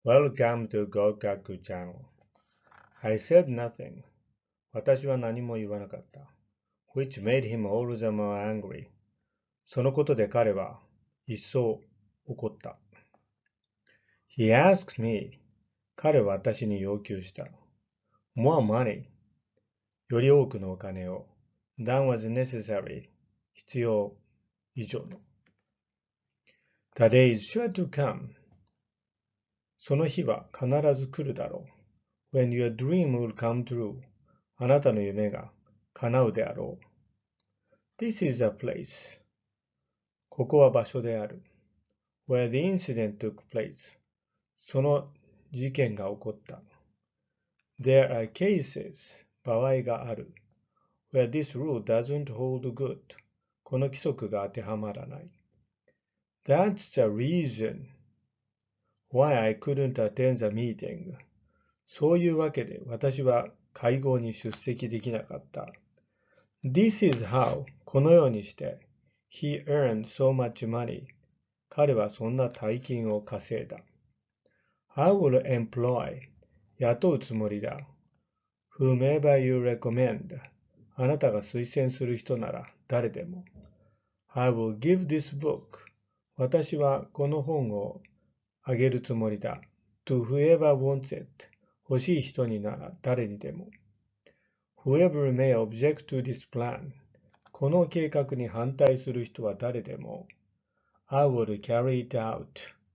Welcome to Gokaku Channel. I said nothing. 私は何も言わなかった。Which made him all the more angry. そのことで彼は一層怒った。He asked me. 彼は私に要求した。More money. より多くのお金を。Than was necessary. 必要以上の。The day is sure to come. その日は必ず来るだろう。When your dream will come true. あなたの夢が叶うであろう。This is a place. ここは場所である。Where the incident took place. その事件が起こった。There are cases. 場合がある。Where this rule doesn't hold good. この規則が当てはまらない。That's the reason why I couldn't attend the meeting. そういうわけで私は会合に出席できなかった。This is how, このようにして、he earned so much money. 彼はそんな大金を稼いだ。I will employ, 雇うつもりだ。Whomever you recommend, あなたが推薦する人なら誰でも。I will give this book, 私はこの本をあげるつもりだ。To whoever wants it, 欲しい人になら誰にでも。Whoever may object to this plan. この計画に反対する人は誰でも。I will carry it out.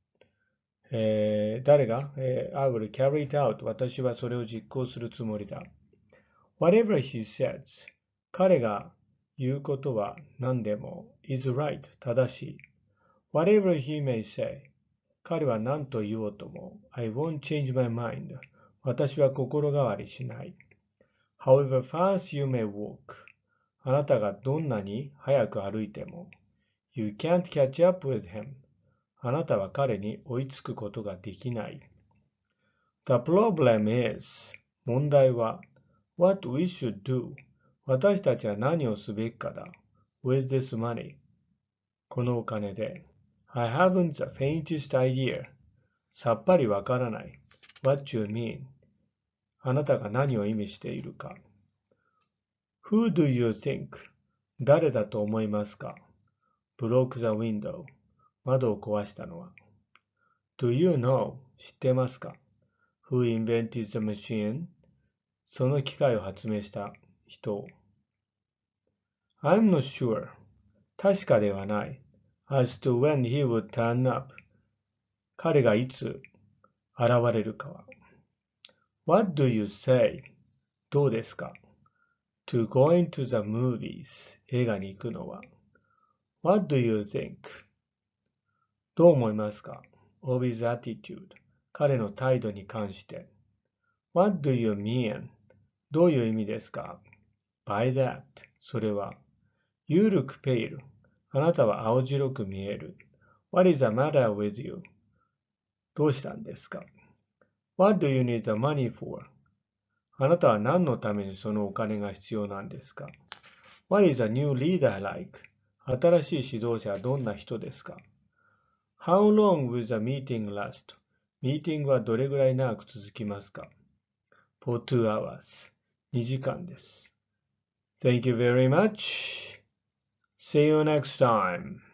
誰が、I will carry it out. 私はそれを実行するつもりだ。Whatever he says. 彼が言うことは何でも is right. 正しい。Whatever he may say. 彼は何と言おうとも I won't change my mind. 私は心変わりしない。However fast you may walk. あなたがどんなに早く歩いても You can't catch up with him. あなたは彼に追いつくことができない。The problem is 問題は What we should do 私たちは何をすべきかだ With this money このお金で I haven't the faintest idea さっぱりわからない What you mean あなたが何を意味しているか。Who do you think? 誰だと思いますか ?broke the window. 窓を壊したのは。Do you know? 知ってますか ?Who invented the machine? その機械を発明した人を。I'm not sure. 確かではない。As to when he would turn up. 彼がいつ現れるかは。What do you say? どうですかTo go into the movies 映画に行くのは What do you think? どう思いますか of his attitude 彼の態度に関して What do you mean? どういう意味ですか by that それは You look pale あなたは青白く見える What is the matter with you? どうしたんですか What do you need the money for? あなたは何のためにそのお金が必要なんですか What is a new leader like? 新しい指導者はどんな人ですか How long will the meeting last? ミーティングはどれぐらい長く続きますか For 2 hours. 2時間です。Thank you very much. See you next time.